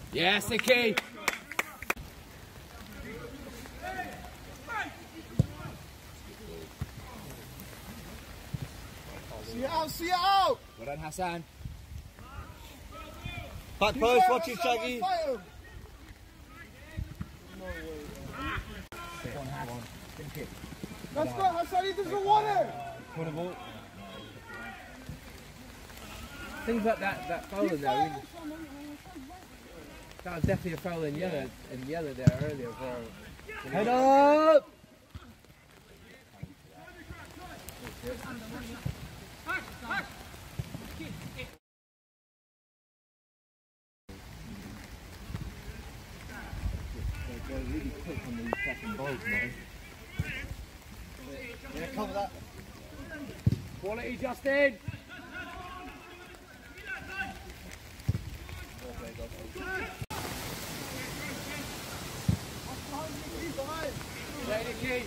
Yes, Nicky. See it out, see it out! Well done, Hassan. Back post, watch it, Shaggy. Let's go, Hassan, he doesn't want it! Things like that foul in there. That was definitely a foul in yellow there earlier. Head up! They're really quick on these fucking balls, man. Yeah, cover that. Quality, Justin! Play the key.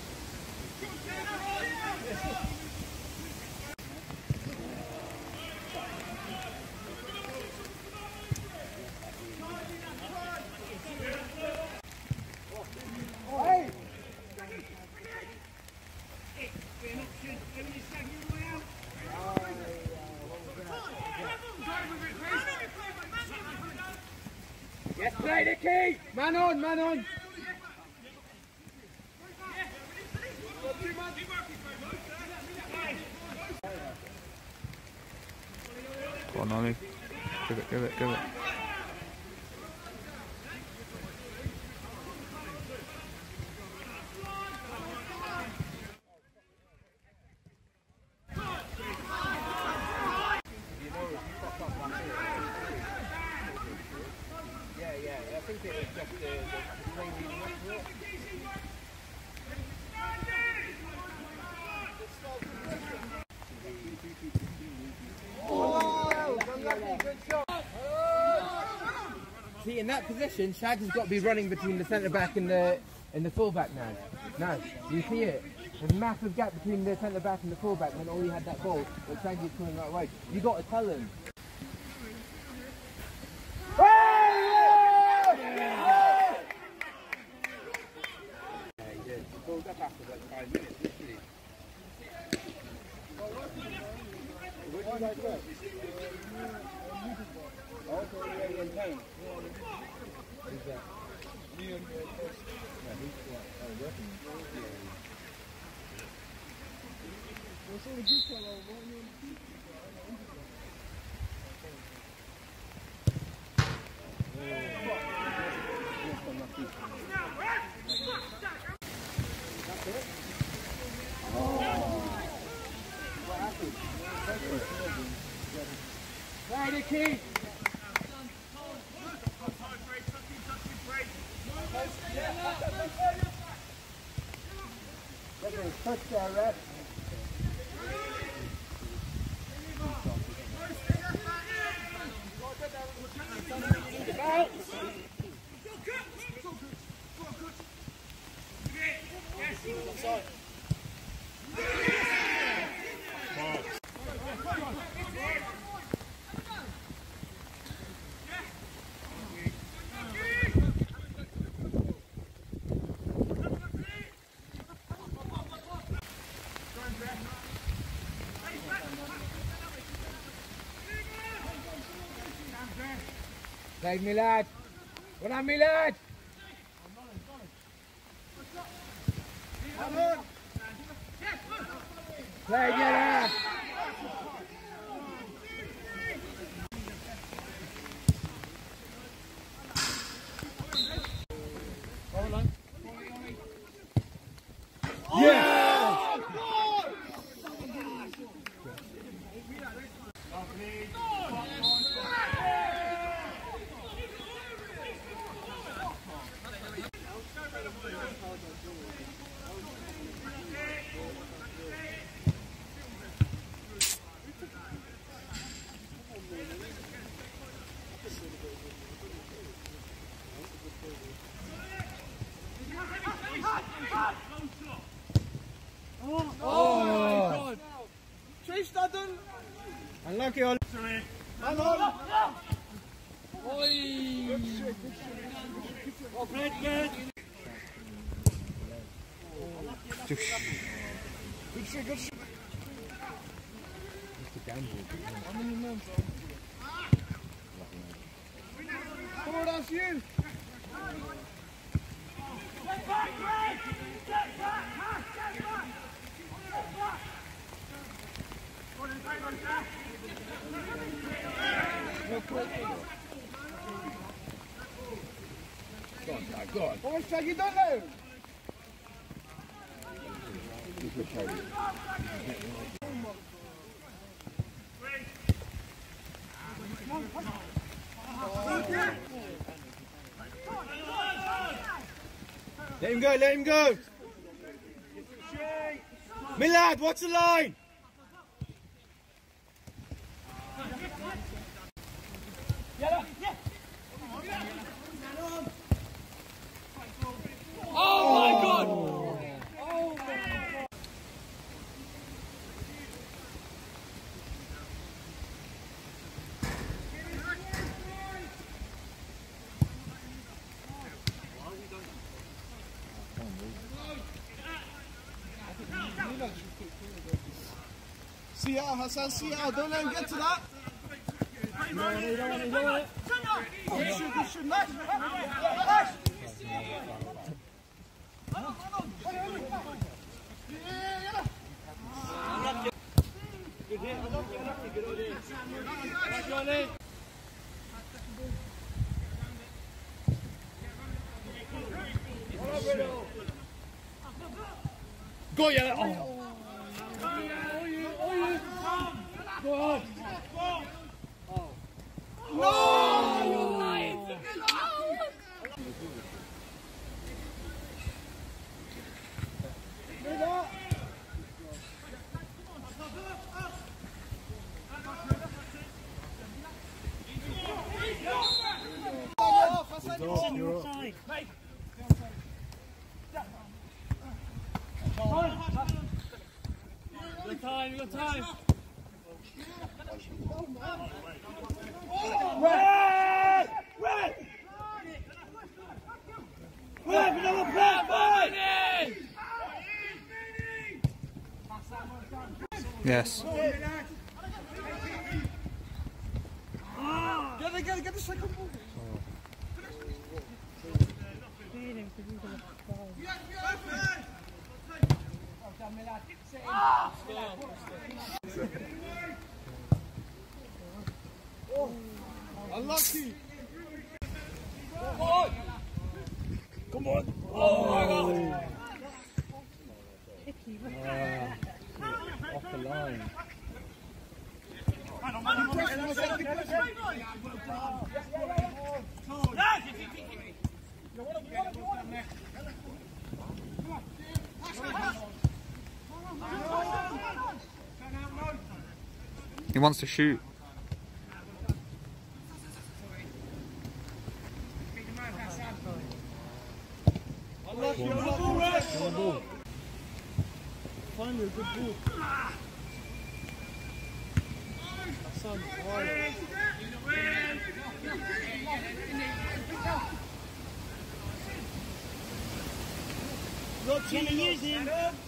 Yes, play the key! Man on, man on! Go on, Ollie. Give it, give it, give it. Yeah, I think it was just the play leading up to it. See, in that position, Shags has got to be running between the centre back and the full back now. Now, you see it? There's a massive gap between the centre back and the full back when all you had that ball, but Shags is coming right way. You got to tell him. Pulled up after like 5 minutes, literally. Where did you guys go? Oh, okay, in town. Who's that? Yeah, he's working. What's all the good fellow? Play the key! Look at his touch there, Red. Play me lad! Well done me lad! Play get out! Yeah! Oh! Chase that unlucky on. Oi! Come on, that's you. Go on. Come on, Shaggy, don't know. Let him go, let him go. Millard, watch the line. Oh my God! See out, Hassan, see out. Don't let him get to that. No, you don't want it. Good shoot, nice. Go, yeah. Oh. Go on. No! You're right. You got time. Red! Red! Red! Another play! Yes. Get the second ball. Unlucky. Come on. Oh my God. Off the line. He wants to shoot. Finally, a good ball. Hassan, not cheating, using.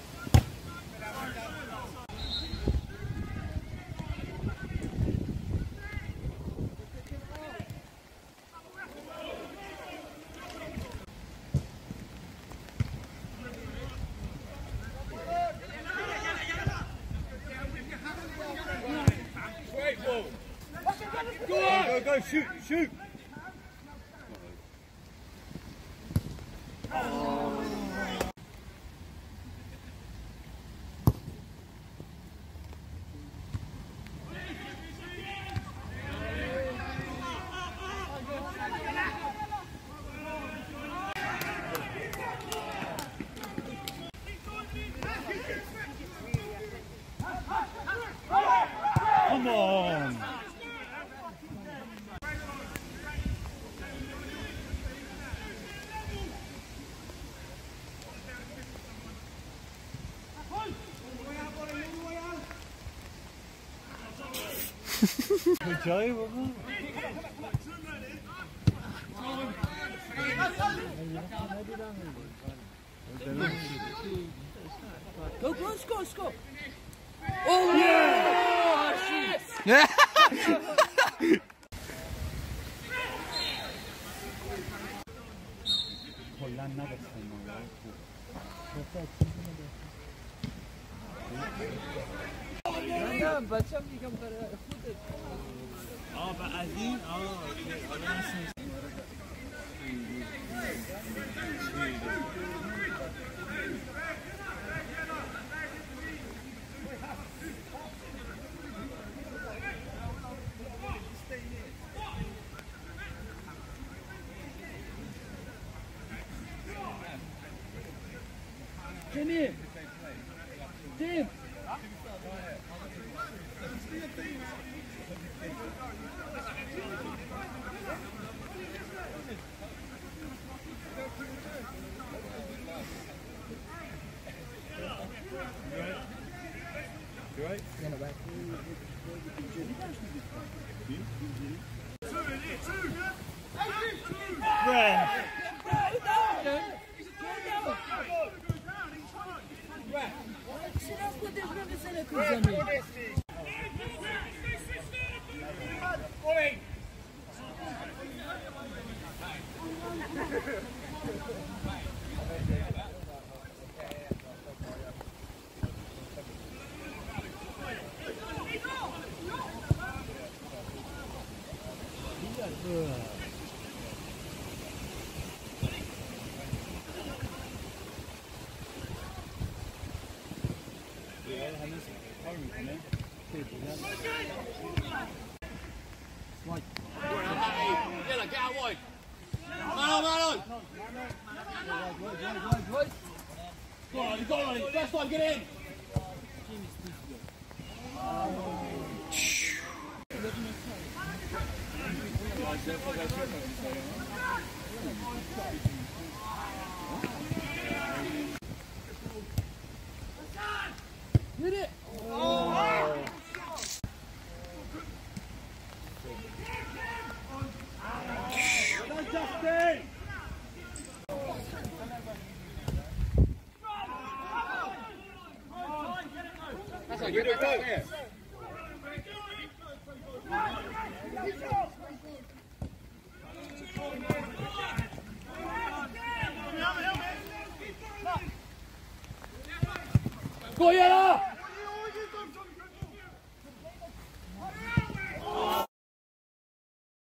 Go, shoot, shoot. Come on. Good job, wasn't it? Go, go, score, score. Oh yeah! Yeah. बच्चा भी कम कर रहा है Jimmy! Jim! You right? Yeah, not bad. Red! Get out wide. Man. Go on, you got it. First time, get in. Hit it! Justin! That's how you do it. Go, yellow!